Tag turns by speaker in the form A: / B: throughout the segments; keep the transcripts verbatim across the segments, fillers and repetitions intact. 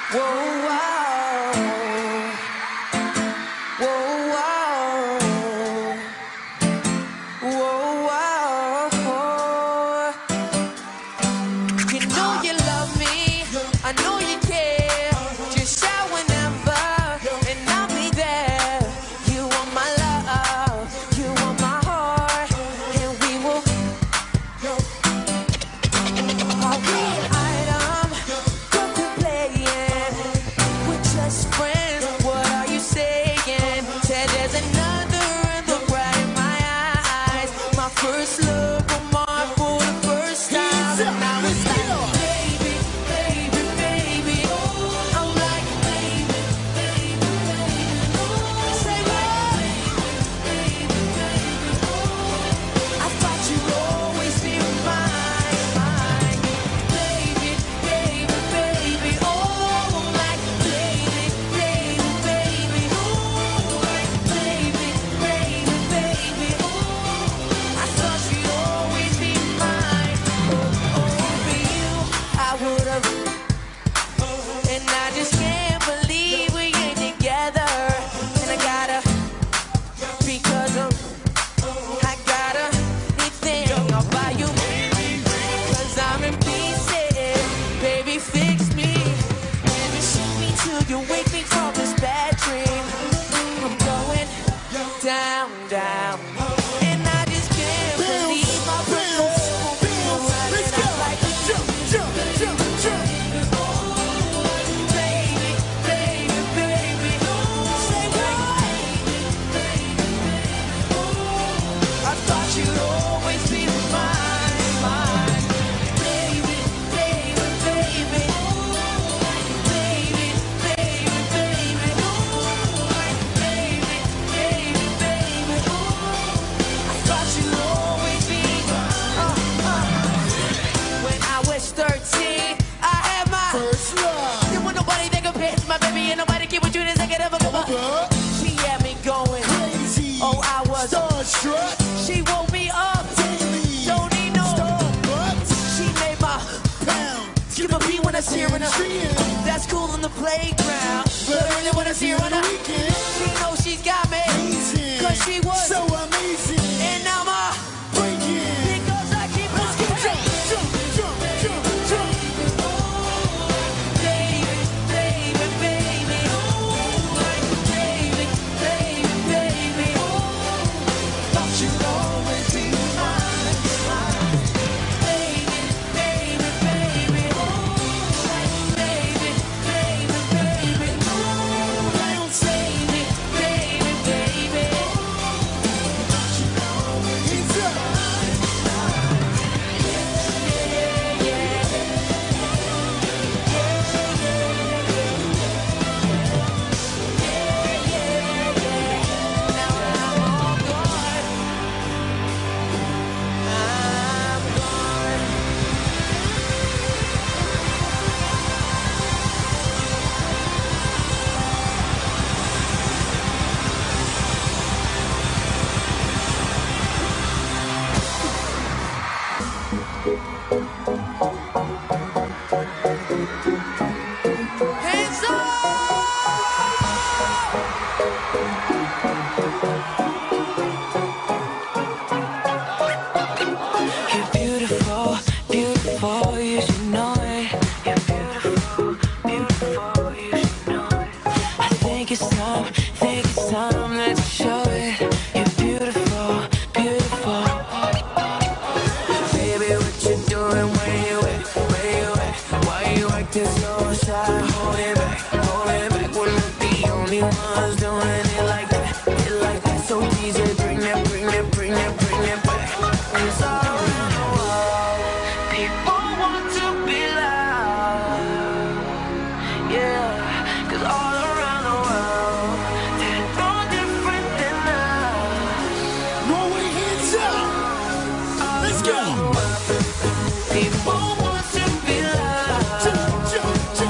A: She woke me up daily. Don't need no Starbucks. She made my pound skip a beat when I see her in a. That's cool on the playground, but early when I see her on the weekend. She knows she's got me, amazing. Cause she was so amazing. And now my breaking because I keep on jump, jump, jump, jump, jump. Baby, baby, baby, baby, baby, baby. Thought you'd always be mine, mine. Baby, baby, baby, baby, baby, baby. Don't save it, baby, baby. Thought you'd always be mine, mine. Yeah, yeah, yeah. Hands
B: You're beautiful, beautiful, you should know it. You're beautiful, beautiful, you should know it. I think it's time, think it's time that you show it. You're beautiful, beautiful. Baby, what you doing? Where you at? Where you at? Why you acting so shy? Hold it back, hold it back. We're not the only ones doing it like that, it like that. So D J, bring that, bring that, bring that, bring that back. It's all around the world. People want to be loved, yeah. 'Cause all around the world, they're no different than us.
A: Norway, hands up. Let's go.
B: People want to be loved.
A: Jump, jump, jump.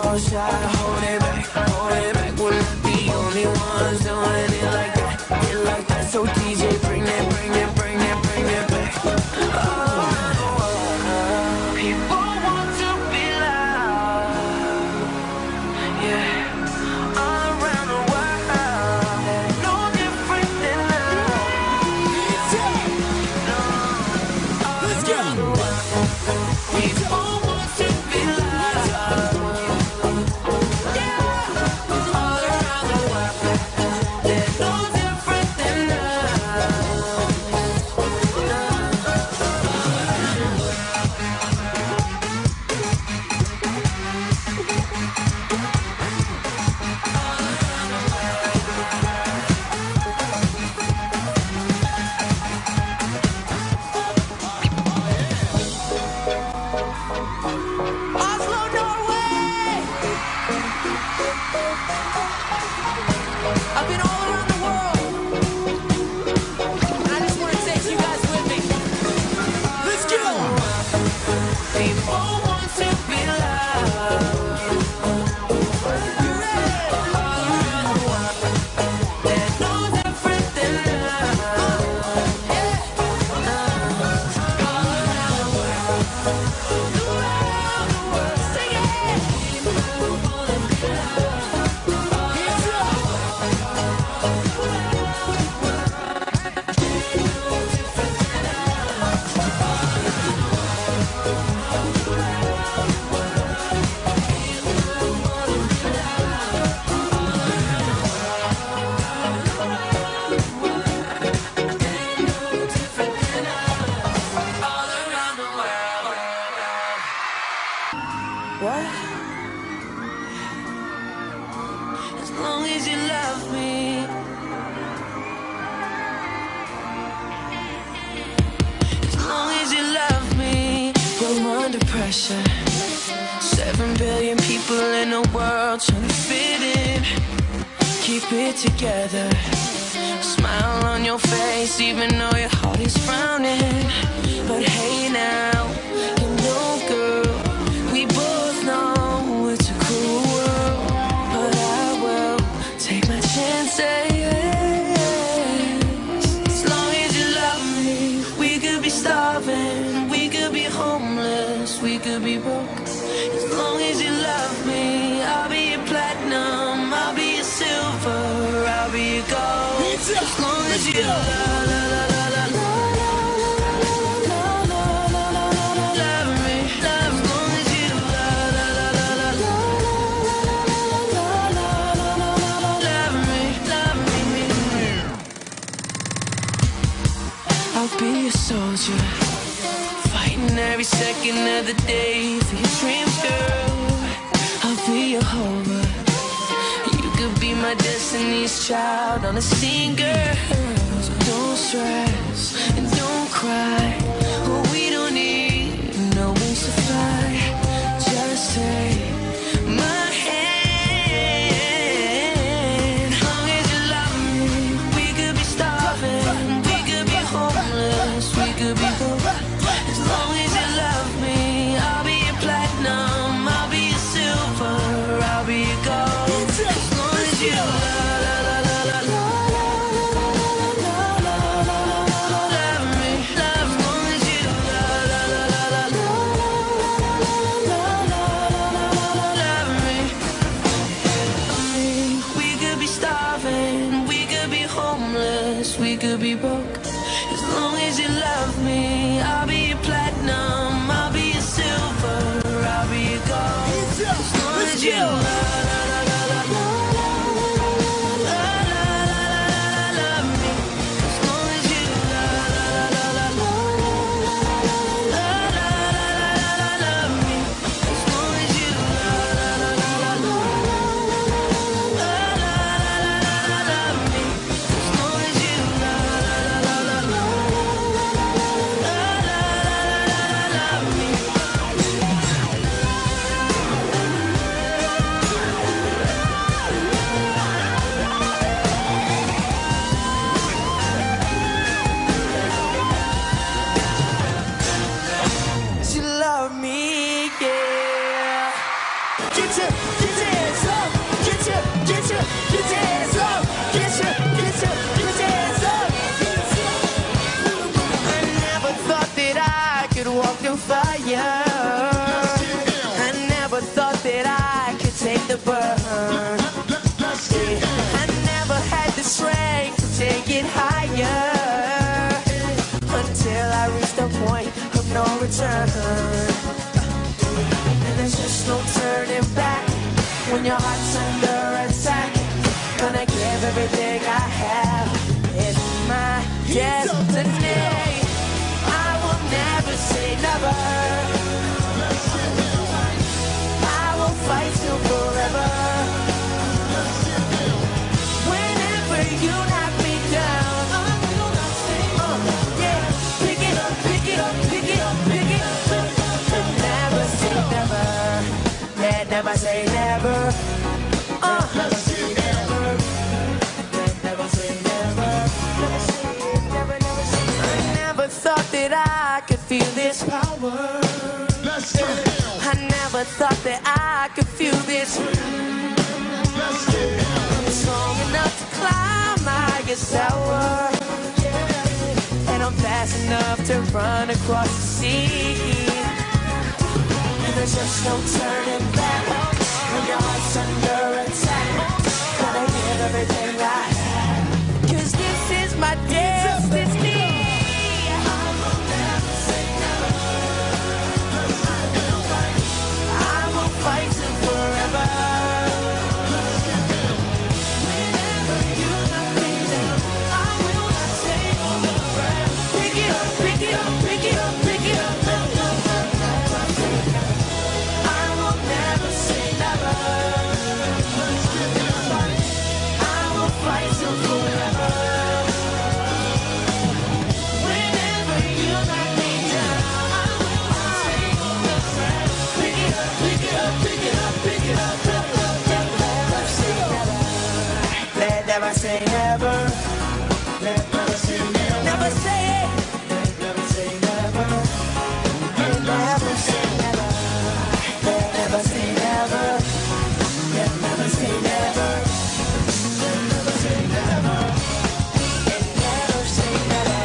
B: shy, hold it back, hold it back. We're not the only ones doing it like that, it like that. So D J, bring it, bring it, bring it, bring it back. Oh, people want to be loud, yeah, all around the world. They're no different than us. No, let's go. People want to be loud, yeah, all around the world. They're no different than us.
A: Oslo, Norway! I've been all around the world, and I just want to take you guys with me. Let's go!
B: People want to be loud.
A: You ready?
B: All around the world. They're no different than us.
A: Yeah.
B: All around the world.
A: Around the world, sing it! Hands up!
B: All around the world.
A: What?
B: As long as you love me. As long as you love me. I'm under pressure. Seven billion people in the world trying to fit in. Keep it together. Smile on your face even though your heart is frowning. But hey now, you know girl, we both know it's a cruel world. But I will take my chances. As long as you love me, we could be starving, we could be homeless, we could be broke. As long as you love me, I'll be your platinum, I'll be your silver, I'll be your gold. As long as you love, love, love, love, love, love me, love. As long as you love, love, love, love, love me, love me. I'll be a soldier, fighting every second of the day for your dreams, girl. I'll be your hover. You could be my destiny's child on a scene, girl. So don't stress and don't cry. Oh, we don't need no wings to fly. Just take my hand. As long as you love me, we could be starving, we could be homeless, we could be broke. As long as you love me, I'll be your platinum, I'll be your silver, I'll be your gold. As long as you love, love, love, love, love me, love. As long as you love, love, love, love me. We could be starving, we could be homeless, we could be broke. As long as you love me, I'll be your platinum, I'll be your silver, I'll be your gold. As long as you love, love me. As long as you love, love me. As long as you love, love me. As long as you love, love me.
A: get your, get your hands up, get your, get your, get your hands up, get your, get your, get your hands up. I never thought that I could walk through fire. I never thought that I could take the burn. I never had the strength to take it higher until I reached the point of no return. And there's just no turning back when your heart's under attack. Gonna give everything I have. It's my destiny. I will never say never. I will fight till forever. Whenever you knock me down, I will not stay. Uh, yeah, pick it up, pick it up, pick it up, pick it up. Never say never. Yeah, never say never. Uh, never say never. Never say never. Never say never, never say never. I never thought that I could feel this power. I never thought that I could feel this. It's long enough to climb my highest tower, and I'm fast enough to run across the sea. And there's just no turning back when your heart's under attack. Gotta give everything I have, 'cause this is my destiny. I will never say never. I will fight till forever. Whenever you knock me down, I will not stay on the ground. Pick it up, pick it up, pick it up, pick it up. I will never say never. I will fight till forever. Whenever you knock me down, I will not stay on the ground. Pick it up, pick it up, pick it up, pick it up. Never say never. Let never say never. Let never say never. Never say it. Let never say never. Let never say never. Let never say never. Let never say never. Let never say never. Let never say never.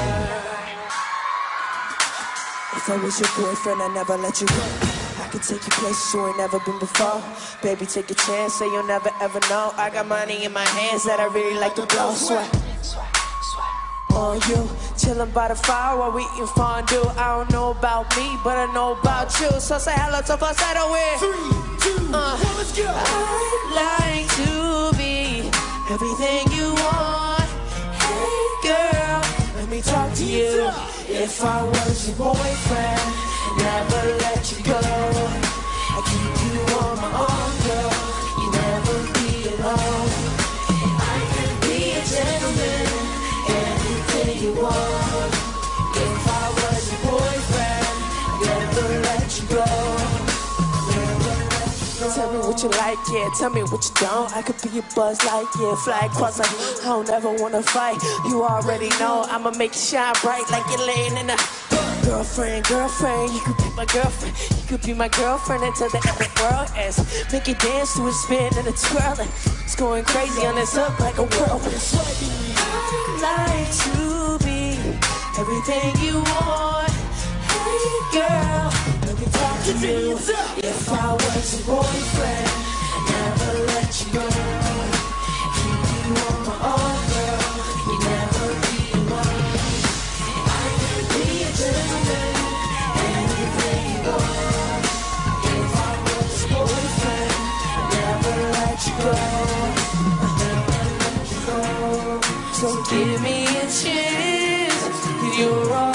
A: If I was your boyfriend, I'd never let you go. I could take you places you ain't never been before. Baby, take a chance, say you'll never ever know. I got money in my hands that I really like to blow. Sweat on you, chillin' by the fire while we eatin' fondue. I don't know about me, but I know about you. So say hello to falsetto with three, two, uh, one, let's go. I'd like to be everything you want. Hey girl, let me talk to you. If I was your boyfriend, never let you go. I keep you on my arm, girl. You never be alone. I can be a gentleman, anything you want. If I was your boyfriend, never let you go. Never let you go. Tell me what you like, yeah. Tell me what you don't. I could be a buzz like, yeah. Fly across like I don't ever wanna fight. You already know I'ma make you shine bright like you're laying in the. Girlfriend, girlfriend, you could be my girlfriend. You could be my girlfriend until the end of the world ends. Make it dance to a spin and a twirling. It's going crazy on this hook like a whirlwind. I'd like to be everything you want. Hey girl, let me talk to you. If I was your boyfriend, I'd never let you go. Keep you on my arm, girl. You never be alone. I can be a gentleman, anything you want. If I was your boyfriend, I'd never let you go. Never let you go. So give me a chance, 'cause you're all